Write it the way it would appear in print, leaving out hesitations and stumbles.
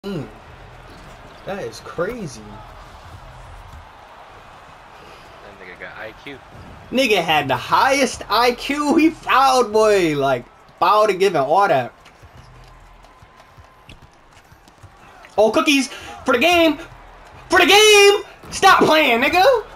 Mm, that is crazy. That nigga got IQ. Nigga had the highest IQ. He fouled, boy. Like, fouled and giving all that. Oh, cookies for the game. For the game. Stop playing, nigga.